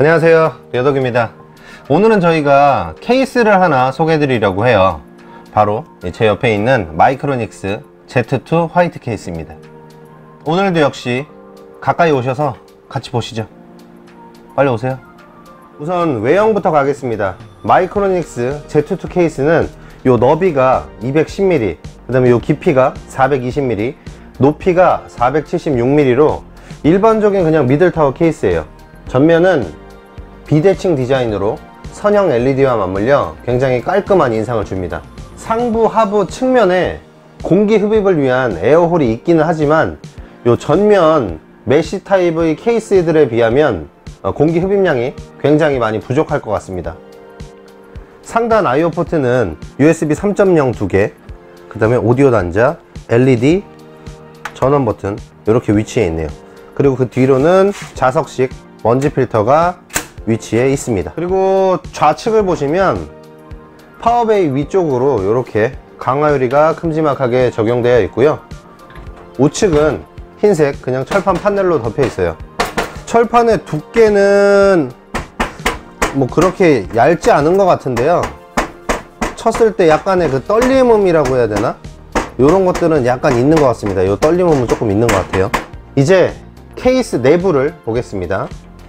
안녕하세요, 여덕입니다. 오늘은 저희가 케이스를 하나 소개해 드리려고 해요. 바로 제 옆에 있는 마이크로닉스 Z2 화이트 케이스입니다. 오늘도 역시 가까이 오셔서 같이 보시죠. 빨리 오세요. 우선 외형부터 가겠습니다. 마이크로닉스 Z2 케이스는 요 너비가 210mm, 그 다음에 요 깊이가 420mm, 높이가 476mm로 일반적인 그냥 미들타워 케이스예요. 전면은 비대칭 디자인으로 선형 LED와 맞물려 굉장히 깔끔한 인상을 줍니다. 상부 하부 측면에 공기 흡입을 위한 에어홀이 있기는 하지만 요 전면 메쉬 타입의 케이스들에 비하면 공기 흡입량이 굉장히 많이 부족할 것 같습니다. 상단 IO 포트는 USB 3.0 2개, 그 다음에 오디오 단자, LED, 전원 버튼 이렇게 위치해 있네요. 그리고 그 뒤로는 자석식 먼지 필터가 위치해 있습니다. 그리고 좌측을 보시면 파워베이 위쪽으로 이렇게 강화유리가 큼지막하게 적용되어 있고요. 우측은 흰색 그냥 철판 판넬로 덮여 있어요. 철판의 두께는 뭐 그렇게 얇지 않은 것 같은데요, 쳤을 때 약간의 그 떨림음이라고 해야 되나? 이런 것들은 약간 있는 것 같습니다. 이 떨림음은 조금 있는 것 같아요. 이제 케이스 내부를 보겠습니다.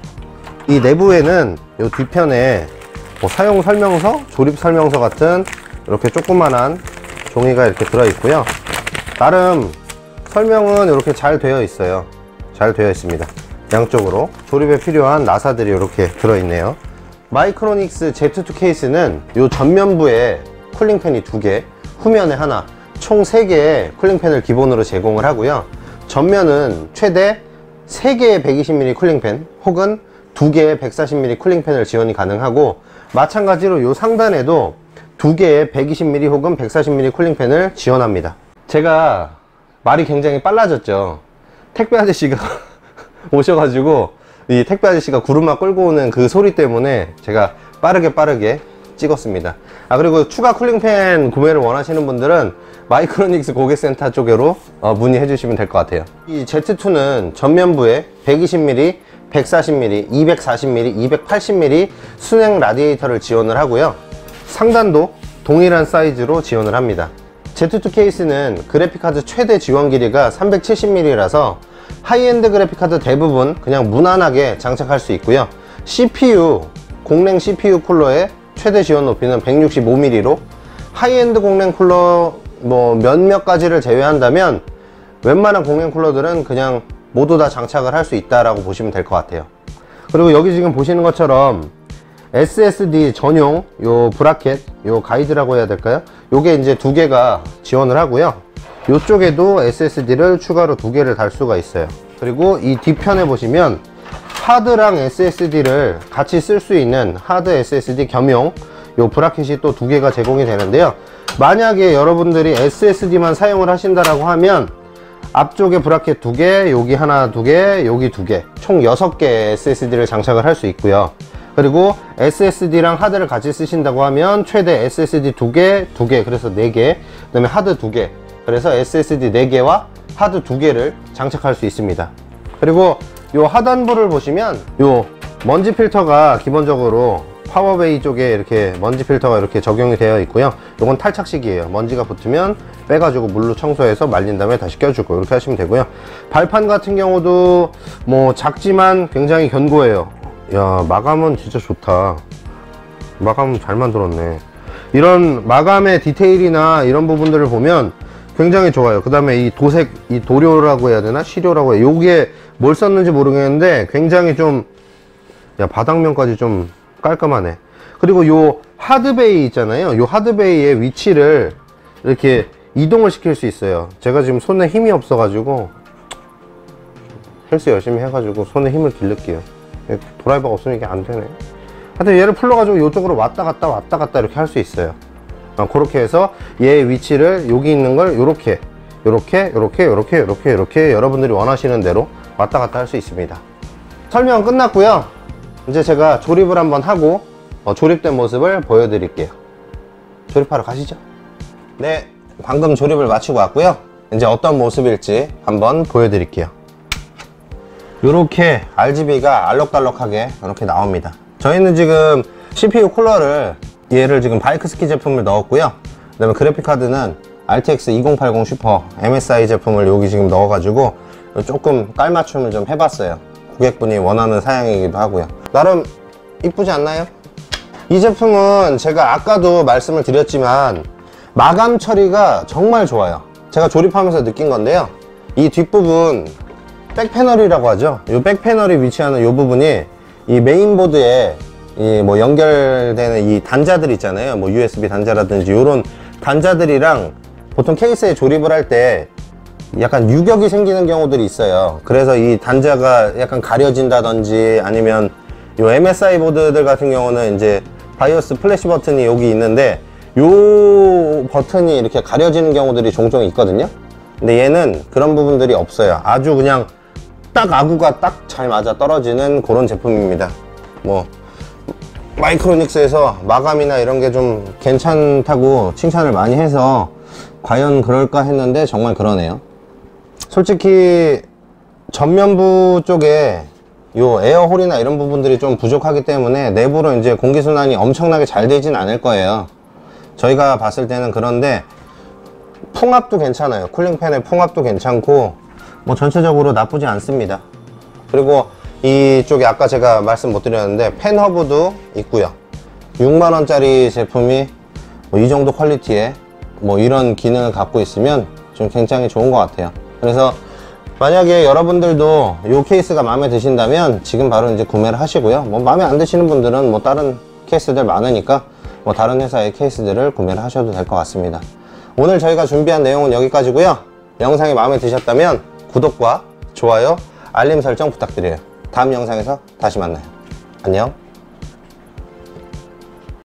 이 내부에는 이 뒤편에 뭐 사용 설명서, 조립 설명서 같은 이렇게 조그만한 종이가 이렇게 들어 있고요. 나름 설명은 이렇게 잘 되어 있어요. 잘 되어 있습니다. 양쪽으로 조립에 필요한 나사들이 이렇게 들어 있네요. 마이크로닉스 Z2 케이스는 이 전면부에 쿨링팬이 2개, 후면에 하나, 총 3개의 쿨링팬을 기본으로 제공을 하고요. 전면은 최대 3개의 120mm 쿨링팬 혹은 2개의 140mm 쿨링팬을 지원이 가능하고, 마찬가지로 이 상단에도 2개의 120mm 혹은 140mm 쿨링팬을 지원합니다. 제가 말이 굉장히 빨라졌죠. 택배 아저씨가 오셔가지고 이 택배 아저씨가 구름막 끌고 오는 그 소리 때문에 제가 빠르게 찍었습니다. 그리고 추가 쿨링팬 구매를 원하시는 분들은 마이크로닉스 고객센터 쪽으로 문의해 주시면 될 것 같아요. 이 Z2는 전면부에 120mm, 140mm, 240mm, 280mm 순행 라디에이터를 지원을 하고요. 상단도 동일한 사이즈로 지원을 합니다. Z2 케이스는 그래픽카드 최대 지원 길이가 370mm라서 하이엔드 그래픽카드 대부분 그냥 무난하게 장착할 수 있고요. CPU, 공랭 CPU 쿨러의 최대 지원 높이는 165mm로 하이엔드 공랭 쿨러 뭐 몇몇 가지를 제외한다면 웬만한 공랭 쿨러들은 그냥 모두 다 장착을 할 수 있다라고 보시면 될 것 같아요. 그리고 여기 지금 보시는 것처럼 SSD 전용 요 브라켓, 요 가이드라고 해야 될까요? 요게 이제 2개가 지원을 하고요. 요쪽에도 SSD를 추가로 2개를 달 수가 있어요. 그리고 이 뒤편에 보시면 하드랑 SSD를 같이 쓸 수 있는 하드 SSD 겸용 요 브라켓이 또 2개가 제공이 되는데요. 만약에 여러분들이 SSD만 사용을 하신다라고 하면 앞쪽에 브라켓 2개, 여기 하나 2개, 여기 2개, 총 6개 SSD를 장착을 할 수 있고요. 그리고 SSD랑 하드를 같이 쓰신다고 하면 최대 SSD 2개, 2개, 그래서 4개, 그 다음에 하드 2개, 그래서 SSD 4개와 하드 2개를 장착할 수 있습니다. 그리고 요 하단부를 보시면 요 먼지 필터가 기본적으로 파워베이 쪽에 이렇게 먼지 필터가 이렇게 적용이 되어 있고요. 요건 탈착식이에요. 먼지가 붙으면 빼가지고 물로 청소해서 말린 다음에 다시 껴주고 이렇게 하시면 되고요. 발판 같은 경우도 뭐 작지만 굉장히 견고해요. 야, 마감은 진짜 좋다. 마감 잘 만들었네. 이런 마감의 디테일이나 이런 부분들을 보면 굉장히 좋아요. 그 다음에 이 도색, 이 도료라고 해야 되나? 시료라고 해야 되나? 요게 뭘 썼는지 모르겠는데 굉장히 좀, 야, 바닥면까지 좀 깔끔하네. 그리고 요 하드베이 있잖아요. 요 하드베이의 위치를 이렇게 이동을 시킬 수 있어요. 제가 지금 손에 힘이 없어가지고 헬스 열심히 해가지고 손에 힘을 기를게요. 드라이버가 없으면 이게 안 되네. 하여튼 얘를 풀러가지고 이쪽으로 왔다 갔다 이렇게 할 수 있어요. 그렇게 해서 얘 위치를 여기 있는 걸 요렇게 여러분들이 원하시는 대로 왔다 갔다 할 수 있습니다. 설명 끝났고요. 이제 제가 조립을 한번 하고 조립된 모습을 보여드릴게요. 조립하러 가시죠. 네, 방금 조립을 마치고 왔고요. 이제 어떤 모습일지 한번 보여드릴게요. 이렇게 RGB가 알록달록하게 이렇게 나옵니다. 저희는 지금 CPU 쿨러를 얘를 지금 바이크스키 제품을 넣었고요. 그 다음에 그래픽카드는 RTX 2080 슈퍼 MSI 제품을 여기 지금 넣어가지고 조금 깔맞춤을 좀 해봤어요. 고객분이 원하는 사양이기도 하고요. 나름 이쁘지 않나요? 이 제품은 제가 아까도 말씀을 드렸지만 마감 처리가 정말 좋아요. 제가 조립하면서 느낀 건데요, 이 뒷부분 백패널이라고 하죠. 이 백패널이 위치하는 이 부분이 이 메인보드에 이 뭐 연결되는 이 단자들 있잖아요. 뭐 USB 단자라든지 이런 단자들이랑 보통 케이스에 조립을 할 때 약간 유격이 생기는 경우들이 있어요. 그래서 이 단자가 약간 가려진다든지 아니면 요 MSI 보드들 같은 경우는 이제 바이오스 플래시 버튼이 여기 있는데 요 버튼이 이렇게 가려지는 경우들이 종종 있거든요. 근데 얘는 그런 부분들이 없어요. 아주 그냥 딱 아구가 딱 잘 맞아 떨어지는 그런 제품입니다. 뭐 마이크로닉스에서 마감이나 이런 게 좀 괜찮다고 칭찬을 많이 해서 과연 그럴까 했는데 정말 그러네요. 솔직히 전면부 쪽에 요 에어홀이나 이런 부분들이 좀 부족하기 때문에 내부로 이제 공기순환이 엄청나게 잘 되진 않을 거예요. 저희가 봤을 때는. 그런데 풍압도 괜찮아요. 쿨링팬의 풍압도 괜찮고 뭐 전체적으로 나쁘지 않습니다. 그리고 이쪽에 아까 제가 말씀 못 드렸는데 팬 허브도 있고요. 6만원짜리 제품이 뭐 이 정도 퀄리티에 뭐 이런 기능을 갖고 있으면 좀 굉장히 좋은 것 같아요. 그래서 만약에 여러분들도 이 케이스가 마음에 드신다면 지금 바로 이제 구매를 하시고요. 뭐 마음에 안 드시는 분들은 뭐 다른 케이스들 많으니까 뭐 다른 회사의 케이스들을 구매를 하셔도 될 것 같습니다. 오늘 저희가 준비한 내용은 여기까지고요. 영상이 마음에 드셨다면 구독과 좋아요, 알림 설정 부탁드려요. 다음 영상에서 다시 만나요. 안녕.